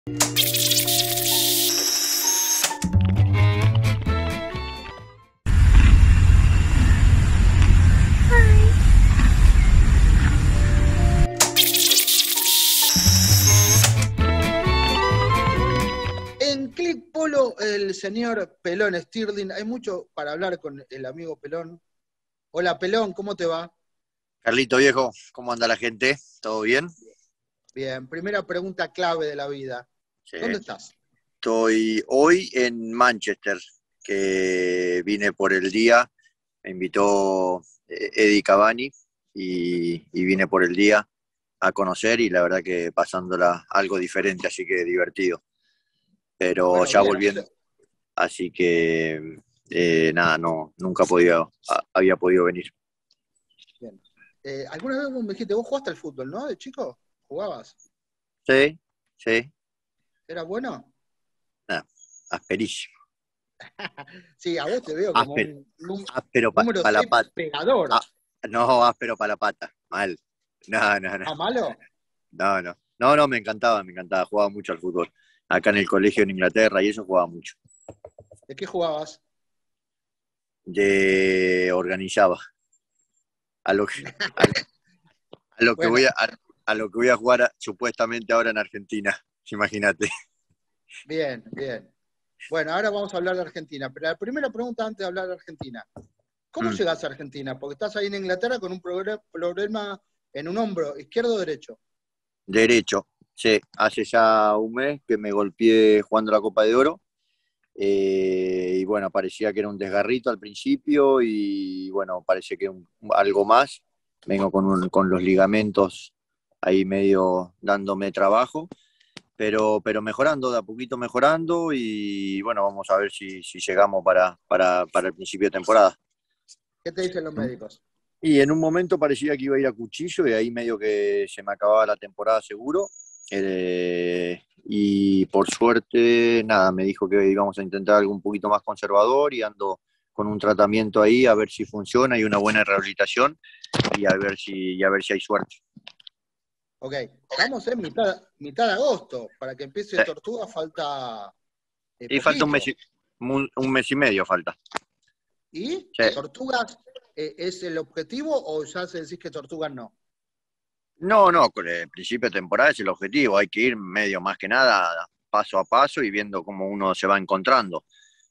En Click Polo, el señor Pelón Stirling, hay mucho para hablar con el amigo Pelón. Hola Pelón, ¿cómo te va? Carlito viejo, ¿cómo anda la gente? ¿Todo bien? Bien, primera pregunta clave de la vida. Sí. ¿Dónde estás? Estoy hoy en Manchester, que vine por el día, me invitó Eddie Cavani y vine por el día a conocer y la verdad que pasándola algo diferente, así que divertido. Pero Bueno, ya bien. volviendo, así que nada, nunca había podido venir. Bien. ¿Alguna vez vos me dijiste, vos jugaste al fútbol, ¿no? ¿De chico? ¿Jugabas? Sí, sí, ¿Era bueno? nada, asperísimo. Sí, a vos te veo como Áspero, un áspero número para la 6 pata. pegador. No, áspero para la pata, mal. No. ¿A malo? No, me encantaba, jugaba mucho al fútbol. Acá en el colegio en Inglaterra y eso jugaba mucho. ¿De qué jugabas? Organizaba. A lo que, a, a lo que Bueno, a lo que voy a jugar supuestamente ahora en Argentina, imagínate. bien, bien. Bueno, ahora vamos a hablar de Argentina, pero la primera pregunta antes de hablar de Argentina. ¿Cómo llegas a Argentina? Porque estás ahí en Inglaterra con un problema en un hombro, izquierdo o derecho. Derecho, sí, hace ya un mes que me golpeé jugando la Copa de Oro. Y bueno, parecía que era un desgarrito al principio y bueno, parece que algo más. Vengo con los ligamentos ahí medio dándome trabajo, pero mejorando, de a poquito mejorando y bueno, vamos a ver si llegamos para el principio de temporada. ¿Qué te dicen los médicos? Y en un momento parecía que iba a ir a cuchillo y ahí medio que se me acababa la temporada seguro. Y por suerte, nada, me dijo que íbamos a intentar algo un poquito más conservador y ando con un tratamiento ahí a ver si funciona y una buena rehabilitación y a ver si hay suerte. Ok, estamos en mitad de agosto. Para que empiece Tortuga falta Y falta poquito. un mes y medio falta. ¿Y Sí. Tortugas es el objetivo o ya se decís que Tortugas no? No, con el principio de temporada es el objetivo. Hay que ir medio más que nada paso a paso y viendo cómo uno se va encontrando.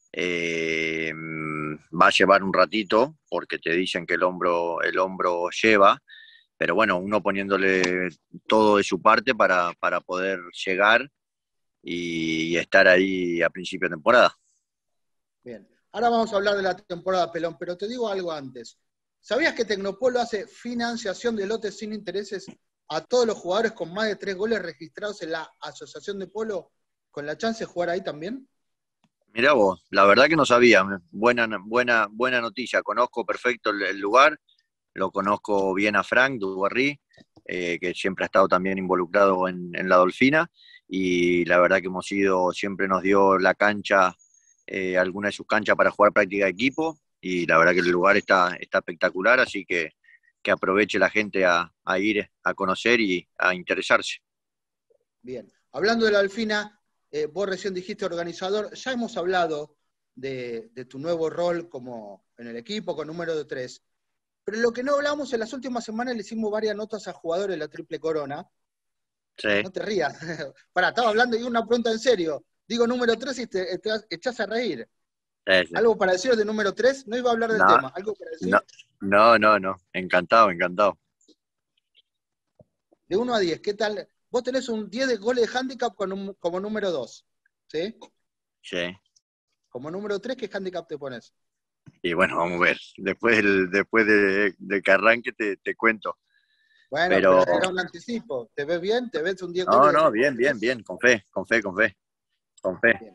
Va a llevar un ratito porque te dicen que el hombro lleva, pero bueno, uno poniéndole todo de su parte para poder llegar y estar ahí a principio de temporada. Bien, ahora vamos a hablar de la temporada, Pelón, pero te digo algo antes. ¿Sabías que Tecnopolo hace financiación de lotes sin intereses a todos los jugadores con más de 3 goles registrados en la Asociación de Polo, con la chance de jugar ahí también? Mirá vos, la verdad que no sabía. Buena noticia. Conozco perfecto el lugar, lo conozco bien a Frank Dubarry, que siempre ha estado también involucrado en la Dolfina, y la verdad que siempre nos dio la cancha, alguna de sus canchas para jugar práctica de equipo, y la verdad que el lugar está espectacular, así que aproveche la gente a ir a conocer y a interesarse. Bien, hablando de la Dolfina, vos recién dijiste organizador, ya hemos hablado de tu nuevo rol como en el equipo con número de 3, pero lo que no hablamos en las últimas semanas le hicimos varias notas a jugadores de la Triple Corona. Sí. No te rías. Pará, estaba hablando y una pregunta en serio. Digo número 3 y te echás a reír. Sí. ¿Algo para decir de número 3? No iba a hablar del No, tema. ¿Algo para decir? no. Encantado. De 1 a 10, ¿qué tal? Vos tenés un 10 de goles de handicap como número 2, ¿sí? Sí. Como número 3, ¿qué handicap te pones? Y bueno, vamos a ver. Después de que arranque te cuento. Bueno, pero Pero era un anticipo. ¿Te ves bien? ¿Te ves un 10 goles? no, bien. Con fe. Bien.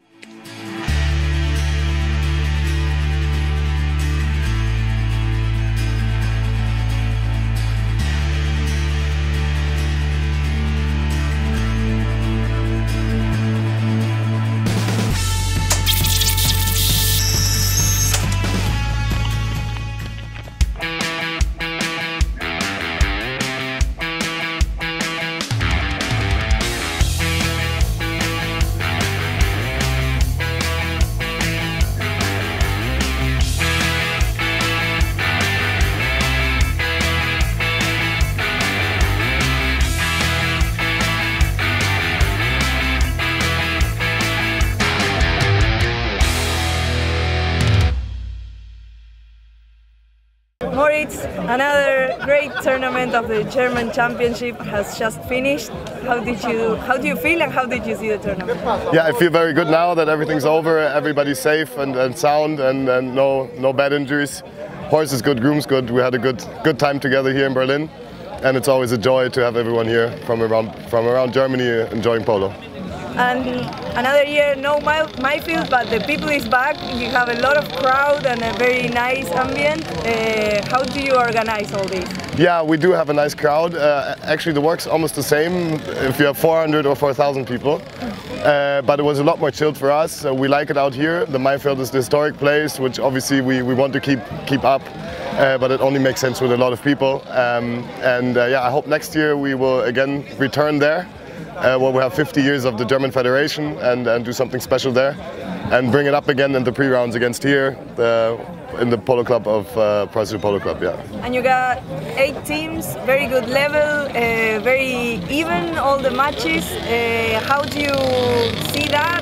teammates, another great tournament of the German Championship has just finished. How do you feel and how did you see the tournament? Yeah, I feel very good now that everything's over, everybody's safe and sound and no bad injuries. Horse is good, groom's good. We had a good time together here in Berlin, and it's always a joy to have everyone here from around Germany enjoying polo. And another year, no Mayfield, but the people is back. You have a lot of crowd and a very nice ambient. How do you organize all this? Yeah, we do have a nice crowd. Actually, the work's almost the same if you have 400 or 4,000 people. But it was a lot more chilled for us. We like it out here. The Mayfield is the historic place, which obviously we want to keep up. But it only makes sense with a lot of people. Yeah, I hope next year we will again return there. Where we have 50 years of the German Federation and do something special there and bring it up again in the pre-rounds against here in the Polo Club of Preußische Polo Club, yeah. And you got 8 teams, very good level, very even all the matches. How do you see that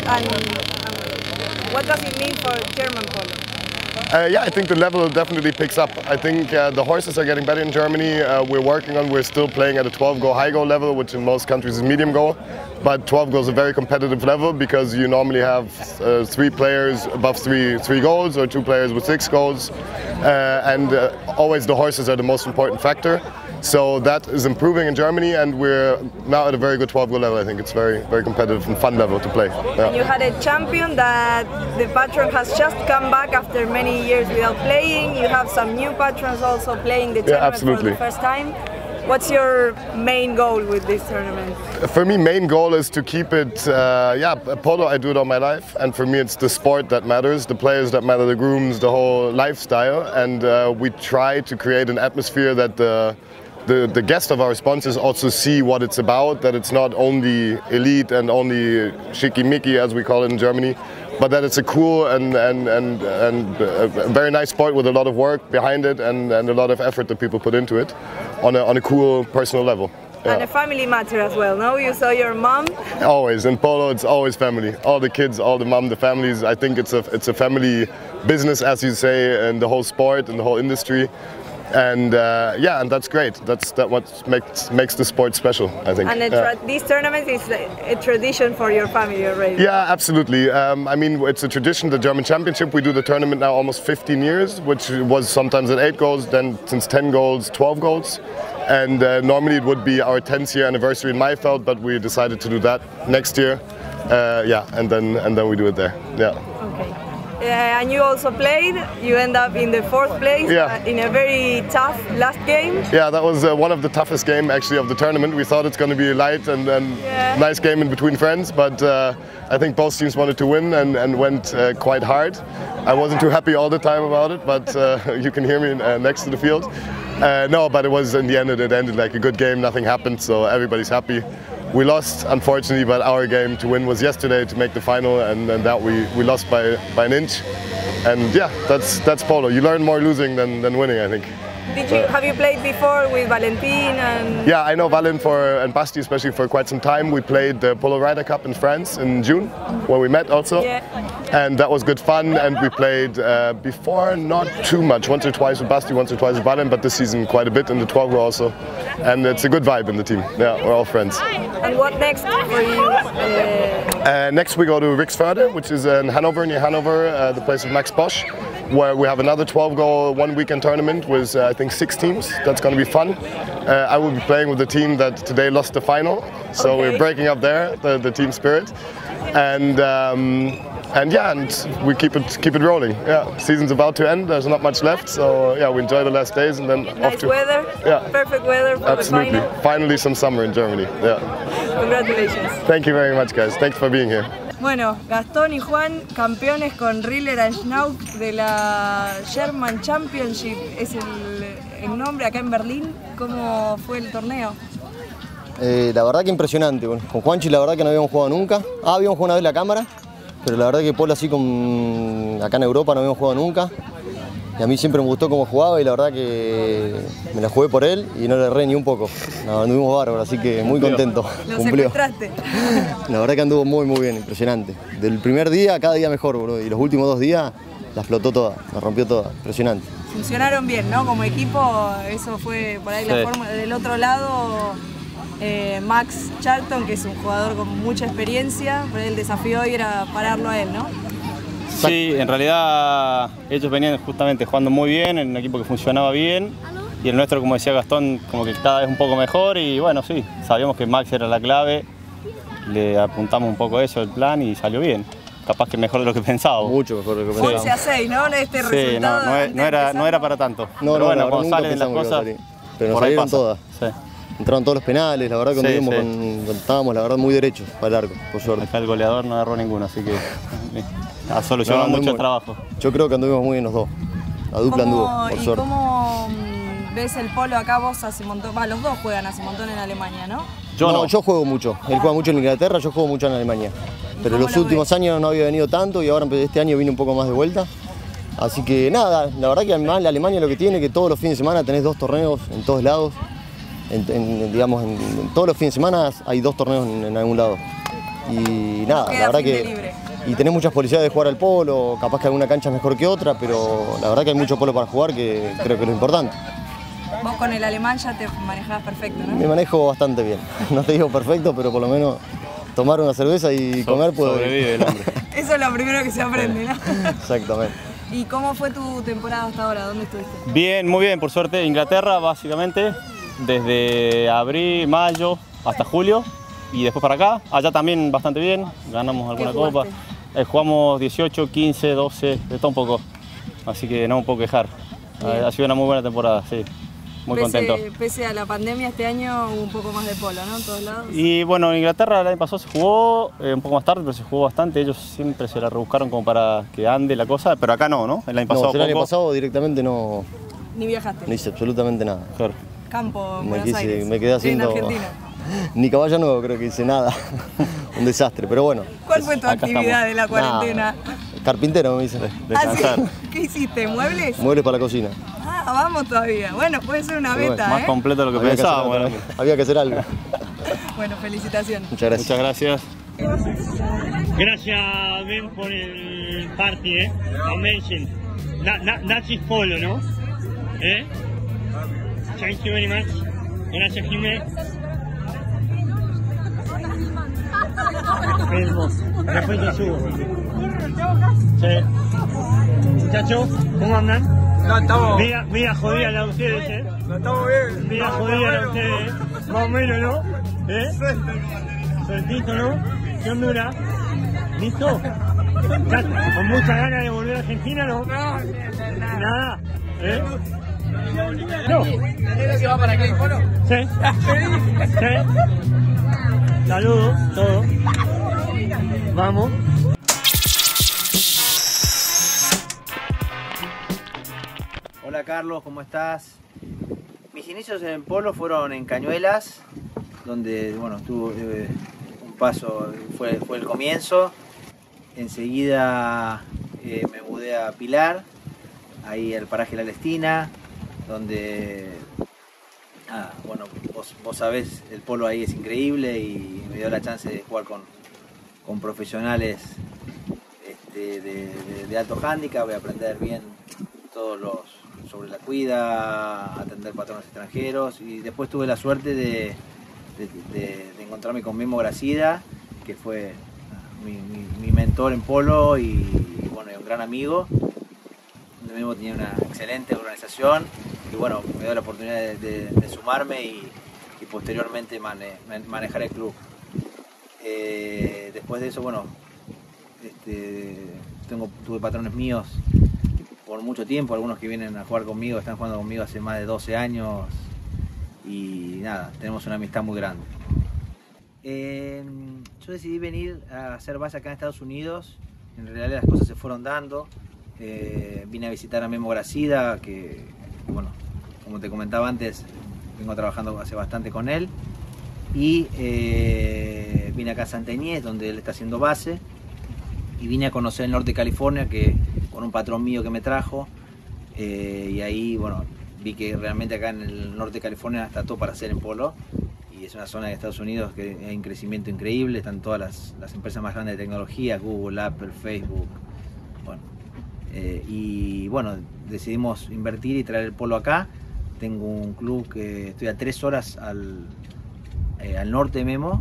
and what does it mean for German polo? Yeah, I think the level definitely picks up. I think the horses are getting better in Germany. We're still playing at a 12-go high-go level, which in most countries is medium-go. But 12-go is a very competitive level because you normally have 3 players above 3 goals or 2 players with 6 goals. Always the horses are the most important factor. So that is improving in Germany, and we're now at a very good 12-go level. I think it's very competitive and fun level to play. Yeah. And you had a champion that the patron has just come back after many years without playing. You have some new patrons also playing the tournament for the first time. What's your main goal with this tournament? For me, main goal is to keep it, polo, I do it all my life, and for me it's the sport that matters, the players that matter, the grooms, the whole lifestyle, and we try to create an atmosphere that the guests of our sponsors also see what it's about, that it's not only elite and only schickimicki, as we call it in Germany, but that it's a cool and a very nice sport with a lot of work behind it and a lot of effort that people put into it on a cool personal level. Yeah. And a family matter as well, no? You saw your mom? Always. In polo, it's always family. All the kids, all the mom, the families. I think it's a family business, as you say, and the whole sport and the whole industry. And and that's great. That's what makes the sport special, I think. And this tournament is a tradition for your family already. Yeah, absolutely. I mean, it's a tradition. The German Championship, we do the tournament now almost 15 years, which was sometimes at 8 goals, then since 10 goals, 12 goals. And normally it would be our 10th year anniversary in Mayfeld, but we decided to do that next year. And then we do it there. Yeah. Okay. And you also played. You end up in the 4th place in a very tough last game. Yeah, that was one of the toughest games actually of the tournament. We thought it's going to be a light and nice game in between friends, but I think both teams wanted to win and went quite hard. I wasn't too happy all the time about it, but you can hear me next to the field. No, but it was in the end, it ended like a good game. Nothing happened, so everybody's happy. We lost, unfortunately, but our game to win was yesterday to make the final, and that we lost by an inch. And yeah, that's polo. You learn more losing than winning, I think. Have you played before with Valentin? Yeah, I know Valin and Basti especially for quite some time. We played the Polo Ryder Cup in France in June, where we met also. Yeah. And that was good fun, and we played before, not too much, once or twice with Basti, once or twice with Valin, but this season quite a bit in the 12 also. And it's a good vibe in the team. Yeah, we're all friends. And what next for you? Next we go to Rixförde, which is in Hanover, near Hanover, the place of Max Bosch, where we have another 12-goal one-weekend tournament with I think 6 teams. That's going to be fun. I will be playing with the team that today lost the final, so we're breaking up there, the team spirit, and we keep it rolling. Yeah, season's about to end. There's not much left, so yeah, we enjoy the last days and then nice off to weather. Yeah, perfect weather for absolutely. The final. Finally, some summer in Germany. Yeah. Congratulations. Thank you very much, guys. Thanks for being here. Bueno, Gastón y Juan, campeones con Riller and Schnauf de la German Championship, es el nombre acá en Berlín. ¿Cómo fue el torneo? La verdad que impresionante. Con Juanchi la verdad que no habíamos jugado nunca. Habíamos jugado una vez la cámara, pero la verdad que polo así acá en Europa no habíamos jugado nunca. Y a mí siempre me gustó cómo jugaba y la verdad que me la jugué por él y no le erré ni un poco. Anduvimos bárbaro, así que muy contento. ¿Lo secuestraste? La verdad que anduvo muy bien, impresionante. Del primer día a cada día mejor, bro. Y los últimos 2 días la explotó toda, la rompió toda, impresionante. Funcionaron bien, ¿no? Como equipo, eso fue por ahí la forma. Del otro lado, Max Charlton, que es un jugador con mucha experiencia, por ahí el desafío hoy era pararlo a él, ¿no? Sí, en realidad ellos venían justamente jugando muy bien, en un equipo que funcionaba bien, y el nuestro, como decía Gastón, como que cada vez un poco mejor, y bueno, sí, sabíamos que Max era la clave, le apuntamos un poco eso, el plan, y salió bien. Capaz que mejor de lo que pensábamos. Mucho mejor de lo que pensábamos. 11-6, ¿no? Este resultado no era para tanto. No, pero bueno, no, cuando salen las cosas, pero nos salieron todas. Sí. Entraron todos los penales, la verdad que cuando estábamos la verdad muy derechos para el arco, por suerte. Acá el goleador no agarró ninguno, así que ha solucionado mucho el trabajo. Yo creo que anduvimos muy bien los dos. La dupla anduvo, por suerte. ¿Y cómo ves el polo acá? Vos hace un montón, los dos juegan hace un montón en Alemania, ¿no? Yo juego mucho. Él juega mucho en Inglaterra, yo juego mucho en Alemania. Pero los últimos años no había venido tanto y ahora este año vine un poco más de vuelta. Así que nada, la verdad que la Alemania lo que tiene es que todos los fines de semana tenés 2 torneos en todos lados. Digamos, en todos los fines de semana hay 2 torneos en algún lado. Y nada, la verdad que... Y tenés muchas posibilidades de jugar al polo, capaz que alguna cancha es mejor que otra, pero la verdad que hay mucho polo para jugar, que creo que es lo importante. Vos con el alemán ya te manejabas perfecto, ¿no? Me manejo bastante bien. No te digo perfecto, pero por lo menos tomar una cerveza y comer puedo. Sobrevive el hombre. Eso es lo primero que se aprende, ¿no? Exactamente. ¿Y cómo fue tu temporada hasta ahora? ¿Dónde estuviste? Bien, muy bien, por suerte. Inglaterra, básicamente, desde abril, mayo hasta julio. Y después para acá, allá también bastante bien, ganamos alguna copa. Jugamos 18, 15, 12, de todo un poco. Así que no me puedo quejar. Ha sido una muy buena temporada, sí. Muy contento. Pese a la pandemia, este año hubo un poco más de polo, ¿no? En todos lados. Y bueno, en Inglaterra el año pasado se jugó un poco más tarde, pero se jugó bastante. Ellos siempre se la rebuscaron como para que ande la cosa, pero acá no, ¿no? El año pasado el año pasado directamente no... Ni viajaste. No hice absolutamente nada. Claro. Campo, Buenos Aires. Me quedé haciendo... En Argentina. Ni caballo nuevo creo que hice nada. Un desastre, pero bueno. ¿Cuál fue tu actividad de la cuarentena? Carpintero me hice. Descansar. ¿Ah, sí? ¿Qué hiciste? ¿Muebles? Muebles para la cocina. Ah, vamos todavía. Bueno, puede ser una beta, Más completo de lo que pensábamos. Había que hacer algo. Bueno, felicitaciones. Muchas gracias. Muchas gracias. Gracias, Ben, por el party, Amazing. That is polo, ¿no? Thank you very much. Gracias, Jiménez. Después te subo. Sí. Muchachos, ¿cómo andan? No, estamos... Vida jodida la de ustedes, No, estamos bien. Vida jodida la de ustedes, más o menos, ¿no? Sueltito, ¿no? ¿Qué Honduras? ¿Listo? ¿Con muchas ganas de volver a Argentina, no? Nada. No. ¿Es que va para Clay Polo? Sí. Sí. Saludos, todos. Vamos. Hola Carlos, ¿cómo estás? Mis inicios en el polo fueron en Cañuelas, donde bueno, tuve un paso, fue el comienzo. Enseguida me mudé a Pilar, ahí al paraje La Lestina, donde bueno, vos sabés, el polo ahí es increíble y me dio la chance de jugar con profesionales de alto handicap, voy a aprender bien sobre la cuida, atender patrones extranjeros, y después tuve la suerte de encontrarme con Memo Gracida, que fue mi mentor en polo y bueno, un gran amigo. Memo tenía una excelente organización y bueno, me dio la oportunidad de sumarme y posteriormente manejar el club. Después de eso, bueno, tuve patrones míos por mucho tiempo, algunos que vienen a jugar conmigo, están jugando conmigo hace más de 12 años y nada, tenemos una amistad muy grande. Yo decidí venir a hacer base acá en Estados Unidos, en realidad las cosas se fueron dando. Vine a visitar a Memo Gracida, que bueno, como te comentaba antes, vengo trabajando hace bastante con él, y vine acá a Santa Inés, donde él está haciendo base, y vine a conocer el norte de California, con un patrón mío que me trajo, y ahí bueno, vi que realmente acá en el norte de California está todo para hacer en polo, y es una zona de Estados Unidos que hay un crecimiento increíble, están todas las empresas más grandes de tecnología, Google, Apple, Facebook, bueno, Y bueno, decidimos invertir y traer el polo acá. Tengo un club que estoy a 3 horas al norte de Memo.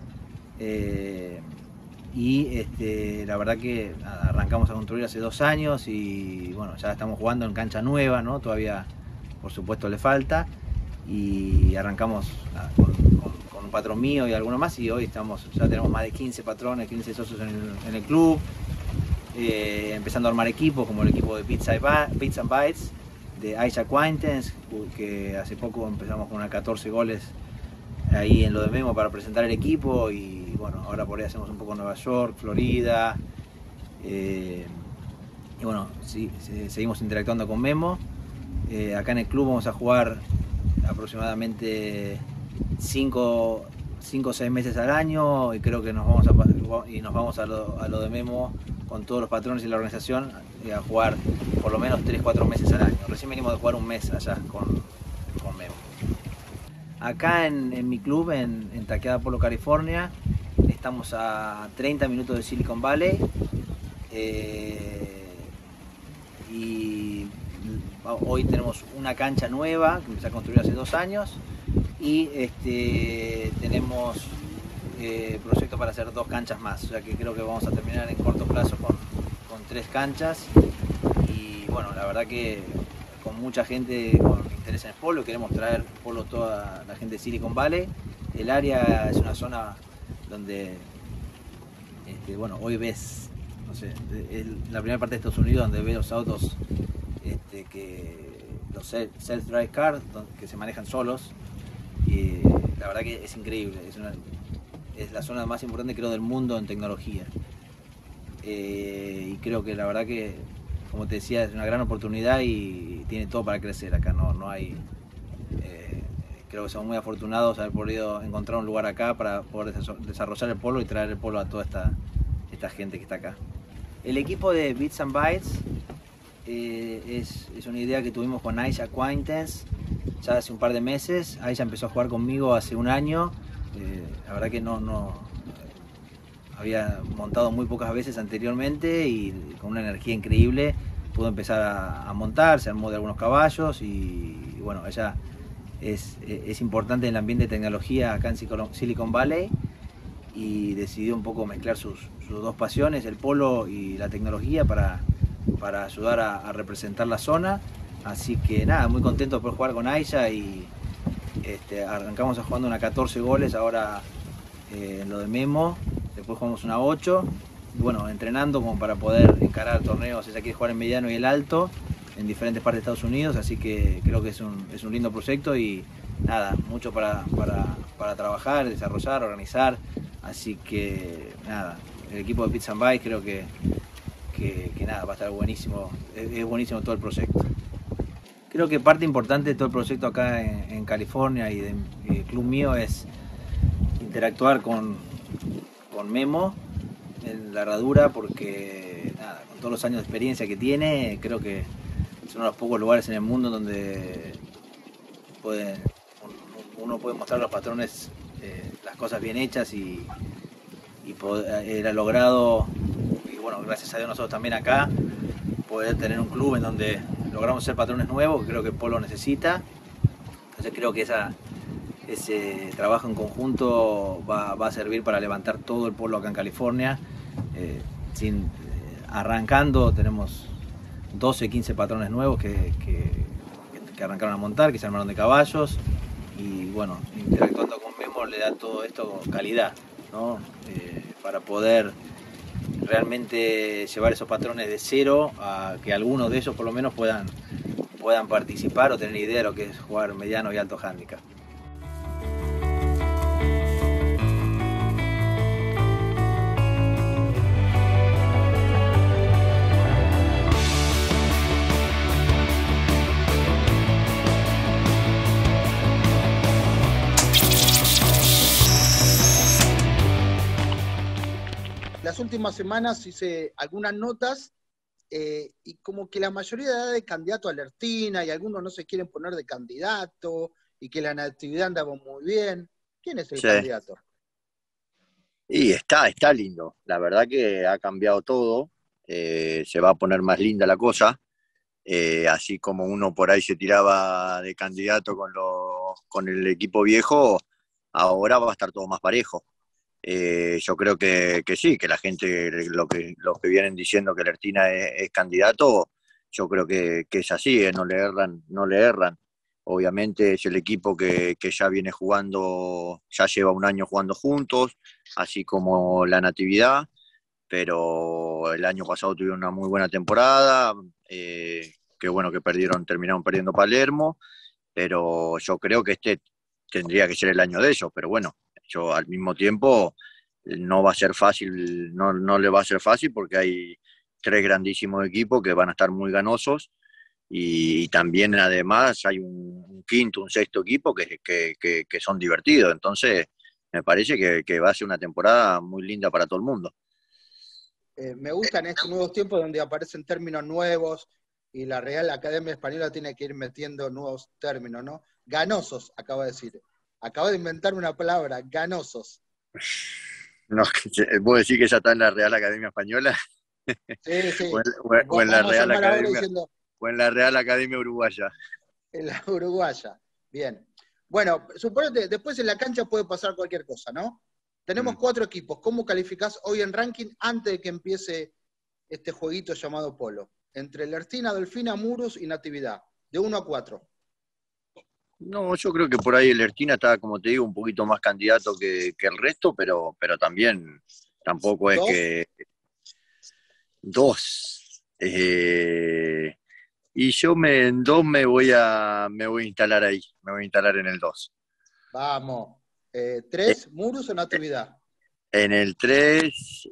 La verdad que arrancamos a construir hace 2 años y bueno, ya estamos jugando en cancha nueva, ¿no? Todavía por supuesto le falta, y arrancamos con un patrón mío y alguno más, y hoy ya tenemos más de 15 patrones, 15 socios en el club, empezando a armar equipos como el equipo de Pizza and Bites de Aisha Acquaintance, que hace poco empezamos con unas 14 goles ahí en lo de Memo para presentar el equipo, y bueno, ahora por ahí hacemos un poco en Nueva York, Florida, y bueno, sí, seguimos interactuando con Memo. Acá en el club vamos a jugar aproximadamente 5 o 6 meses al año, y creo que nos vamos a lo de Memo con todos los patrones y la organización a jugar por lo menos 3-4 meses al año. Recién venimos de jugar un mes allá con Memo. Acá en mi club, en Taqueada Polo, California, estamos a 30 minutos de Silicon Valley, y hoy tenemos una cancha nueva que empezó a construir hace 2 años, y tenemos proyectos para hacer 2 canchas más, o sea que creo que vamos a terminar en corto plazo con 3 canchas, y bueno, la verdad que con mucha gente con interés en el polo, queremos traer polo toda la gente de Silicon Valley. El área es una zona donde, bueno, hoy ves, no sé, es la primera parte de Estados Unidos donde ves los autos, los self-drive cars, que se manejan solos, y la verdad que es increíble, es la zona más importante, creo, del mundo en tecnología, y creo que la verdad que, como te decía, es una gran oportunidad y tiene todo para crecer. Acá no hay, creo que somos muy afortunados de haber podido encontrar un lugar acá para poder desarrollar el polo y traer el polo a toda esta gente que está acá. El equipo de Bits and Bytes es una idea que tuvimos con Aisha Acquaintance ya hace un par de meses. Aisha empezó a jugar conmigo hace 1 año. La verdad que no había montado muy pocas veces anteriormente, y con una energía increíble pudo empezar a montar, se armó de algunos caballos, y bueno, ella es importante en el ambiente de tecnología acá en Silicon Valley, y decidió un poco mezclar sus 2 pasiones, el polo y la tecnología, para ayudar a representar la zona. Así que nada, muy contento por jugar con Aisha, y arrancamos jugando una 14 goles ahora en lo de Memo. Después jugamos una 8, y bueno, entrenando como para poder encarar torneos. Ella quiere jugar en mediano y el alto en diferentes partes de Estados Unidos, así que creo que es un lindo proyecto, y nada, mucho para trabajar, desarrollar, organizar. Así que nada, el equipo de Pizza and Bytes creo que nada, va a estar buenísimo, es buenísimo todo el proyecto. Creo que parte importante de todo el proyecto acá en California y del club mío es interactuar con Memo en la herradura, porque nada, con todos los años de experiencia que tiene, creo que es uno de los pocos lugares en el mundo donde uno puede mostrar a los patrones las cosas bien hechas, y él ha logrado, y bueno, gracias a Dios nosotros también acá, poder tener un club en donde logramos ser patrones nuevos, que creo que el polo necesita. Entonces creo que ese trabajo en conjunto va a servir para levantar todo el polo acá en California. Arrancando tenemos 12, 15 patrones nuevos que arrancaron a montar, que se armaron de caballos, y bueno, interactuando con Memo le da todo esto calidad, ¿no? Para poder realmente llevar esos patrones de cero a que algunos de ellos por lo menos puedan participar o tener idea de lo que es jugar mediano y alto handicap. Las últimas semanas hice algunas notas y como que la mayoría da de candidato a Lertina, y algunos no se quieren poner de candidato, y que la natividad andaba muy bien. ¿Quién es el candidato? Y está lindo. La verdad que ha cambiado todo. se va a poner más linda la cosa. Así como uno por ahí se tiraba de candidato con el equipo viejo, ahora va a estar todo más parejo. Yo creo que sí, que la gente, los que vienen diciendo que el Ertina es candidato, yo creo que es así, no le erran. Obviamente es el equipo que ya viene jugando, ya lleva un año jugando juntos, así como la Natividad, pero el año pasado tuvieron una muy buena temporada, que bueno que terminaron perdiendo Palermo, pero yo creo que este tendría que ser el año de ellos, pero bueno, yo al mismo tiempo no va a ser fácil, no le va a ser fácil porque hay 3 grandísimos equipos que van a estar muy ganosos y también además hay un quinto, un sexto equipo que son divertidos, entonces me parece que va a ser una temporada muy linda para todo el mundo. Me gustan estos nuevos tiempos donde aparecen términos nuevos y la Real Academia Española tiene que ir metiendo nuevos términos, ¿no? Ganosos, acaba de decir. Acabo de inventar una palabra, ganosos. No, ¿vos decís que ya está en la Real Academia Española? Sí. o en la Real Academia, o en la Real Academia Uruguaya. En la Uruguaya, bien. Bueno, suponete, después en la cancha puede pasar cualquier cosa, ¿no? Tenemos 4 equipos. ¿Cómo calificás hoy en ranking antes de que empiece este jueguito llamado polo? Entre el Ertina, Delfina, Murus y Natividad. De 1 a 4. No, yo creo que por ahí el Ertina está, como te digo, un poquito más candidato que el resto, pero también tampoco es que... 2. Y yo en 2 me voy a instalar ahí. Me voy a instalar en el 2. Vamos. 3, Murus o Natividad. En el 3,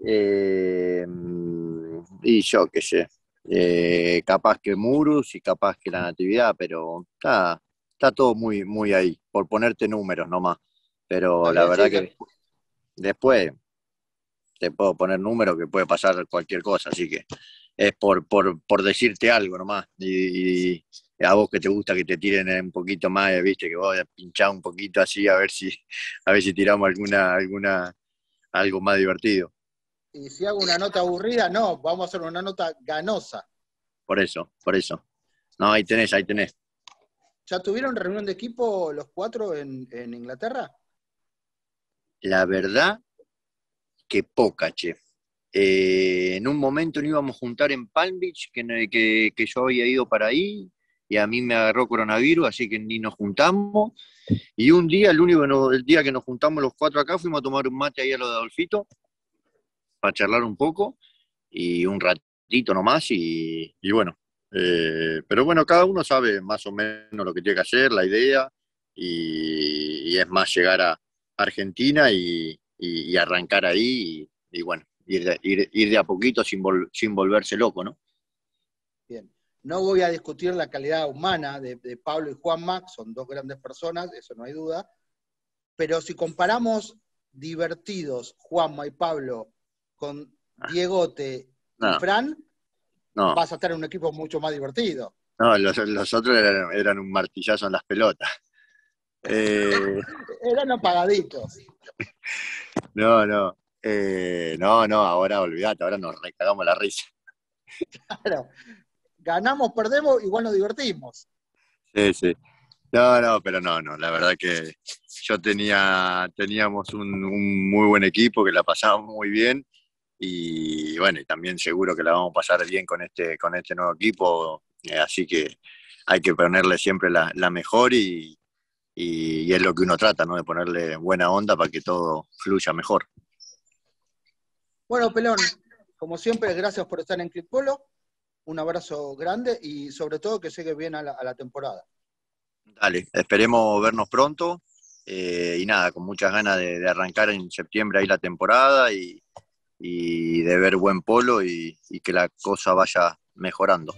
y yo qué sé. Capaz que Murus y capaz que la Natividad, pero está todo muy, muy ahí, por ponerte números nomás. Pero la verdad que después te puedo poner números que puede pasar cualquier cosa, así que es por decirte algo nomás. Y a vos que te gusta que te tiren un poquito más, viste, que vos pinchás un poquito así a ver si tiramos algo más divertido. Y si hago una nota aburrida, no, vamos a hacer una nota ganosa. Por eso. No, ahí tenés. ¿Ya tuvieron reunión de equipo los 4 en Inglaterra? La verdad que poca, che. En un momento nos íbamos a juntar en Palm Beach, que yo había ido para ahí, y a mí me agarró coronavirus, así que ni nos juntamos. Y un día, el día que nos juntamos los 4 acá, fuimos a tomar un mate ahí a lo de Adolfito, para charlar un poco, y un ratito nomás, y bueno. Pero bueno, cada uno sabe más o menos lo que tiene que hacer, la idea, y es más llegar a Argentina y arrancar ahí, y bueno, ir de a poquito sin volverse loco, ¿no? Bien. No voy a discutir la calidad humana de Pablo y Juanma, son 2 grandes personas, eso no hay duda, pero si comparamos divertidos Juanma y Pablo con Diegote y Fran, vas a estar en un equipo mucho más divertido. No, los otros eran un martillazo en las pelotas. Eran apagaditos. No, ahora olvidate, ahora nos recagamos la risa. Claro, ganamos, perdemos, igual nos divertimos. Sí. No, pero no, la verdad que teníamos un muy buen equipo, que la pasábamos muy bien, y bueno, y también seguro que la vamos a pasar bien con este nuevo equipo, así que hay que ponerle siempre la mejor y es lo que uno trata, ¿no? De ponerle buena onda para que todo fluya mejor. Bueno, Pelón, como siempre, gracias por estar en Click Polo, un abrazo grande y sobre todo que llegue bien a la temporada. Dale, esperemos vernos pronto, y nada, con muchas ganas de arrancar en septiembre ahí la temporada y de ver buen polo y que la cosa vaya mejorando.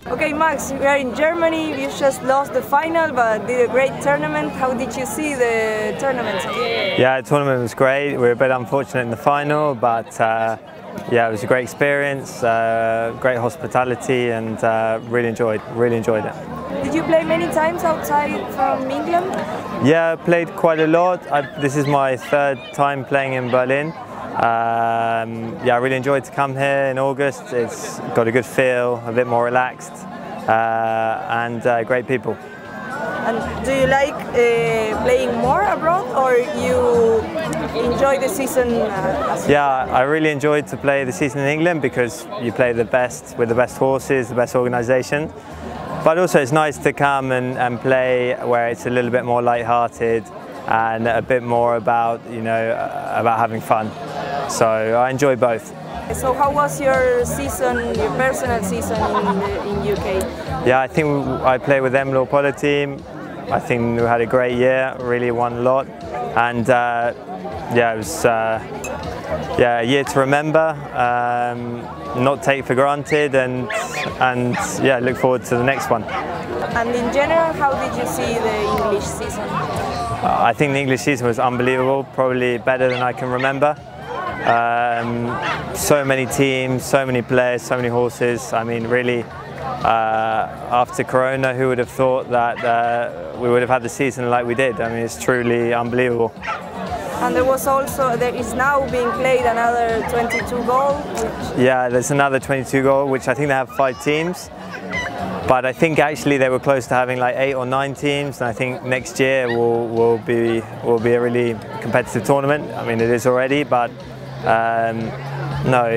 Okay, Max, we are in Germany. You just lost the final, but did a great tournament. How did you see the tournament? Yeah, the tournament was great. We were a bit unfortunate in the final, but yeah, it was a great experience, great hospitality, and really enjoyed it. Did you play many times outside from England? Yeah, I played quite a lot. This is my third time playing in Berlin. Yeah, I really enjoyed to come here in August. It's got a good feel, a bit more relaxed, and great people. And do you like playing more abroad, or you enjoy the season? Yeah, I really enjoyed to play the season in England because you play the best with the best horses, the best organisation. But also it's nice to come and play where it's a little bit more light-hearted and a bit more about, you know, about having fun. So I enjoy both. So how was your season, your personal season in UK? Yeah, I think I played with Emlo Polo team. I think we had a great year, really won a lot. And yeah, it was yeah, a year to remember, not take for granted, and yeah, look forward to the next one. And in general, how did you see the English season? I think the English season was unbelievable, probably better than I can remember. So many teams, so many players, so many horses. I mean, really, after Corona, who would have thought that we would have had the season like we did? I mean, it's truly unbelievable. And there is now being played another 22 goal. Yeah, there's another 22 goal, which I think they have 5 teams. But I think actually they were close to having like 8 or 9 teams, and I think next year will be a really competitive tournament. I mean, it is already, but no.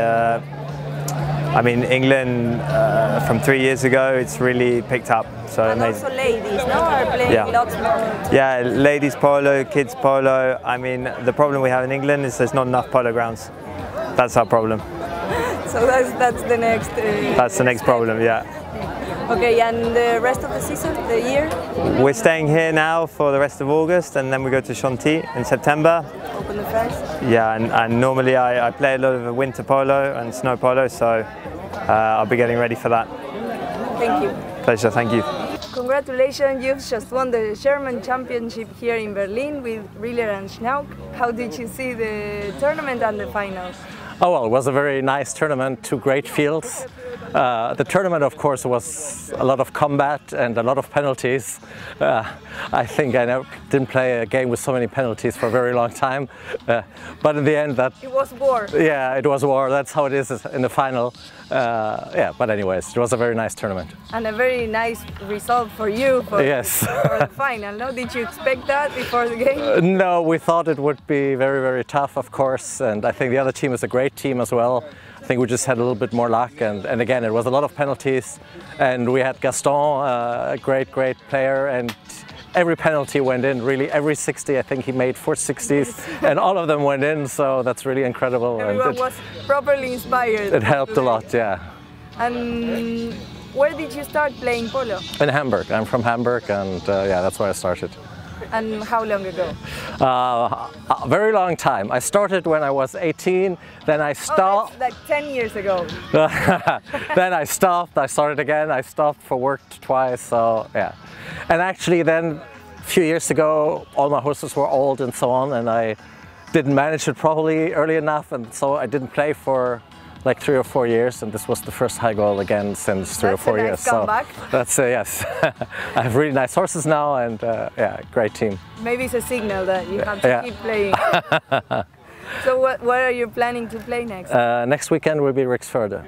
I mean, England from 3 years ago, it's really picked up. So and amazing. Also ladies, no, are playing lots more. Yeah, ladies polo, kids polo. I mean, the problem we have in England is there's not enough polo grounds. That's our problem. So that's the next. That's the next problem, yeah. Okay, and the rest of the season, the year? We're staying here now for the rest of August, and then we go to Chantilly in September. Open the France? Yeah, and normally I play a lot of winter polo and snow polo, so I'll be getting ready for that. Thank you. Pleasure, thank you. Congratulations, you've just won the German Championship here in Berlin with Riller and Schnauk. How did you see the tournament and the finals? Oh well, it was a very nice tournament, 2 great fields. The tournament, of course, was a lot of combat and a lot of penalties. I think I didn't play a game with so many penalties for a very long time. But in the end, it was war. Yeah, it was war. That's how it is in the final. Yeah, but anyways, it was a very nice tournament. And a very nice result for you for, yes. for the final, no? Did you expect that before the game? No, we thought it would be very, very tough, of course. And I think the other team is a great team as well. I think we just had a little bit more luck, and again, it was a lot of penalties, and we had Gaston, a great player, and every penalty went in, really every 60, I think he made 4 60s, and all of them went in, so that's really incredible. Everyone was properly inspired. It helped a lot, yeah. And where did you start playing polo? In Hamburg. I'm from Hamburg, and yeah, that's where I started. And how long ago? A very long time. I started when I was 18, then I stopped. Oh, that's like 10 years ago. Then I stopped, I started again, I stopped for work twice, so yeah. And actually then, a few years ago, all my horses were old and so on, and I didn't manage it properly early enough, and so I didn't play for like 3 or 4 years, and this was the first high goal again since 3 or 4 years. So that's yes. I have really nice horses now, and yeah, great team. Maybe it's a signal that you have to keep playing. So what are you planning to play next? Next weekend will be Rixförde.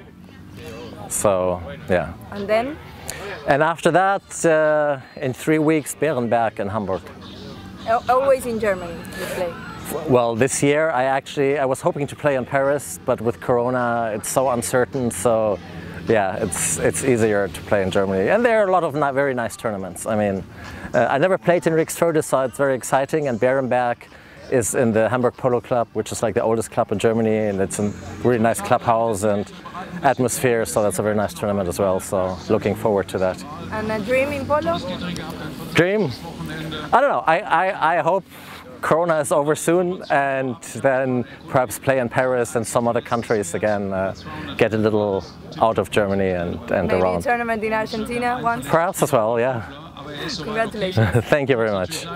So yeah. And then? And after that, in 3 weeks, Bärenberg in Hamburg. Always in Germany you play? Well, this year I was hoping to play in Paris, but with Corona it's so uncertain, so yeah, it's easier to play in Germany. And there are a lot of very nice tournaments. I mean, I never played in Rixförde, so it's very exciting, and Bärenberg is in the Hamburg Polo Club, which is like the oldest club in Germany, and it's a really nice clubhouse and atmosphere, so that's a very nice tournament as well, so looking forward to that. And a dream in polo? Dream? I don't know, I hope Corona is over soon, and then perhaps play in Paris and some other countries again, get a little out of Germany and Maybe around. a tournament in Argentina once? Perhaps as well, yeah. Congratulations. Thank you very much.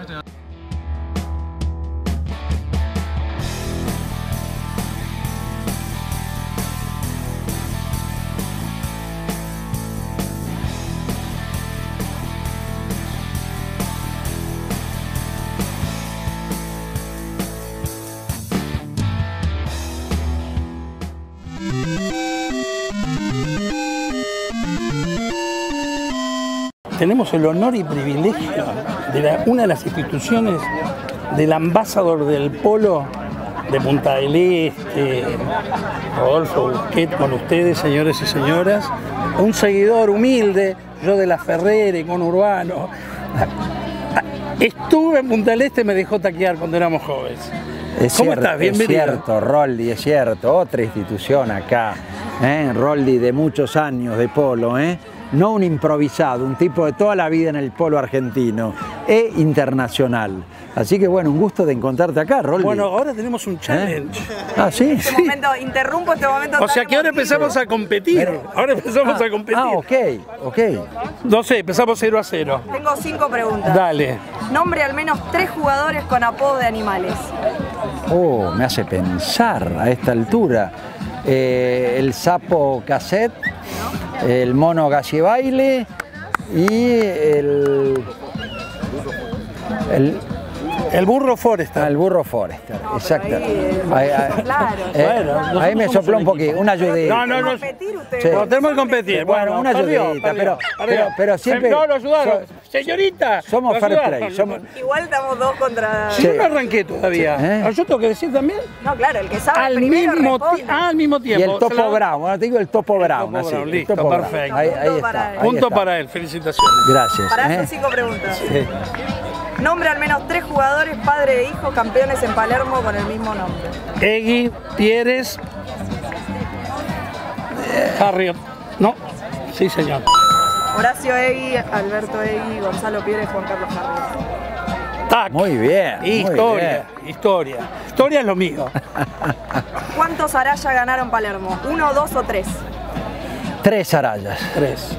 Tenemos el honor y privilegio de una de las instituciones del ambasador del polo de Punta del Este, Rodolfo Busquet, con ustedes, señores y señoras, un seguidor humilde, yo de la Ferrere, con Urbano. Estuve en Punta del Este, me dejó taquear cuando éramos jóvenes. ¿Cómo estás? Bienvenido. Es cierto, Roldi, es cierto. Otra institución acá, Roldi de muchos años de polo, no un improvisado, un tipo de toda la vida en el polo argentino e internacional. Así que bueno, un gusto de encontrarte acá, Roldi. Bueno, ahora tenemos un challenge. Ah, sí. Este momento, interrumpo este momento. O sea que ahora empezamos a competir. Ahora empezamos a competir. Ah, ok. No sé, empezamos 0-0. Tengo 5 preguntas. Dale. Nombre al menos 3 jugadores con apodo de animales. Oh, me hace pensar a esta altura. El sapo Cassette, el mono Galliebaile y el burro Forester. El burro Forester, exacto. Claro. Ahí me sopló un poquito, una ayudita. No. Ustedes. Sí. No, tenemos que competir. Bueno, una ayudita, pero siempre... No, lo ayudaron. Señorita. Somos fair play. Igual estamos 2 contra... Sí. Yo no arranqué todavía. ¿Yo tengo que decir también? No, claro, el que sabe primero responde. Al mismo tiempo. Y el Topo Brown, bueno, te digo el Topo Brown. Listo, perfecto. Ahí está. Punto para él, felicitaciones. Gracias. Para hacer 5 preguntas. Sí. Nombre al menos 3 jugadores, padre e hijo, campeones en Palermo con el mismo nombre. Egui, Pieres, Harriot. No, sí señor. Horacio Egui, Alberto Egui, Gonzalo Pieres, Juan Carlos Harriot. Tac. Muy bien. Historia. Historia es lo mío. ¿Cuántos Araya ganaron Palermo? ¿1, 2 o 3? 3 Arayas. 3.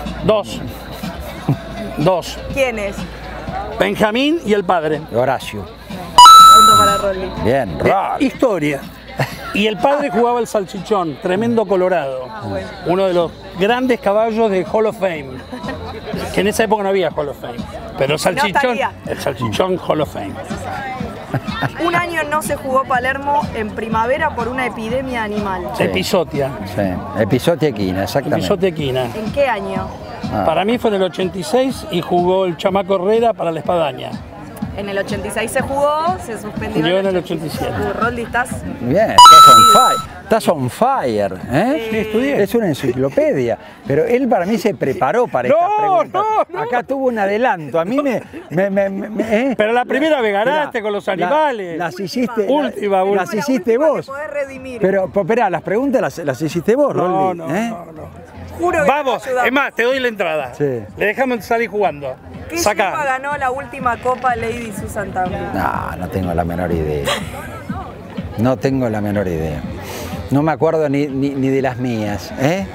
2. ¿Quiénes? Benjamín y el padre. Horacio. Punto para Rolly. Bien, Rolly. Historia. Y el padre jugaba el salchichón, tremendo colorado. Bueno. Uno de los grandes caballos de Hall of Fame. Que en esa época no había Hall of Fame. Pero el salchichón Hall of Fame. Un año no se jugó Palermo en primavera por una epidemia animal. Sí. Episotia. Sí, Episotia equina, exactamente. Episotia equina. ¿En qué año? Para mí fue en el 86 y jugó el chamaco Herrera para la espadaña. En el 86 se jugó, se suspendió. Yo en el 87. Roldi, ¿estás? Bien, estás on fire. Sí, estudié. Es una enciclopedia. Pero él para mí se preparó para estas preguntas. No. Acá tuvo un adelanto. A mí Pero la primera vez ganaste con los animales. Las hiciste. Última. Las hiciste vos. Pero esperá, las preguntas las hiciste vos, Roldi. No. Juro que vamos, es más, te doy la entrada. Sí. Le dejamos salir jugando. ¿Qué Copa ganó la última Copa Lady Susan Tambri? No tengo la menor idea. No tengo la menor idea. No me acuerdo ni de las mías.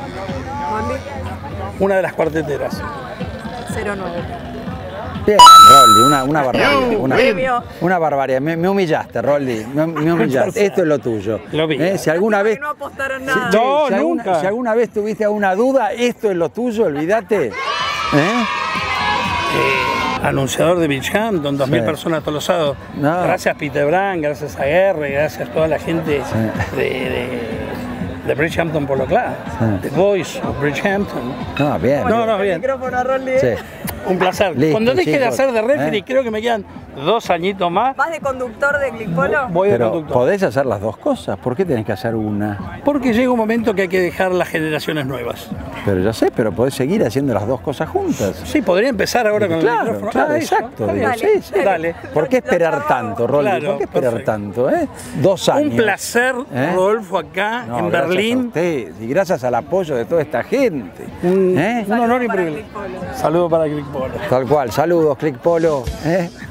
Una de las cuarteteras. 0-9. Bien, Roldi, una barbaridad. Una barbaridad. Me humillaste, Roldi. Me humillaste. Esto es lo tuyo. Lo vi. Si alguna vez. No apostaron nada. Nunca. Si alguna vez tuviste alguna duda, esto es lo tuyo, olvídate. Anunciador de Bridgehampton, 2.000 personas todos los sábados. No. Gracias Peter Brand, gracias a R, gracias a toda la gente de Bridgehampton Polo Club. The Voice of Bridgehampton. No, bien. Bien. Micrófono a Roldi. Sí. Un placer. Listo, cuando deje de chicos. hacer de referee, creo que me quedan 2 añitos más. ¿Vas de conductor de Click Polo? Voy de Pero conductor. podés hacer las dos cosas. ¿Por qué tenés que hacer una? Porque llega un momento que hay que dejar las generaciones nuevas. Pero ya sé, pero podés seguir haciendo las dos cosas juntas. Sí, podría empezar ahora con el micrófono. Claro, exacto. Dale, Sí. Dale. ¿Por qué esperar tanto, Roldi? Claro, ¿Por qué esperar perfecto. tanto? 2 años. Un placer, Rodolfo, acá No, en gracias Berlín. a usted, y gracias al apoyo de toda esta gente. Un honor y para privilegio. Click Polo. Saludos para Click Polo. Tal cual. Saludos, Click Polo.